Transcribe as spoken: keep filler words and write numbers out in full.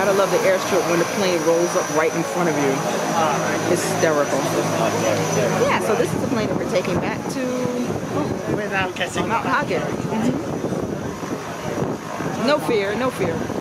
gotta love the airstrip when the plane rolls up right in front of you. Hysterical. Yeah, so this is the plane that we're taking back to Without catching Mount Hagen. Mm-hmm. No fear, no fear.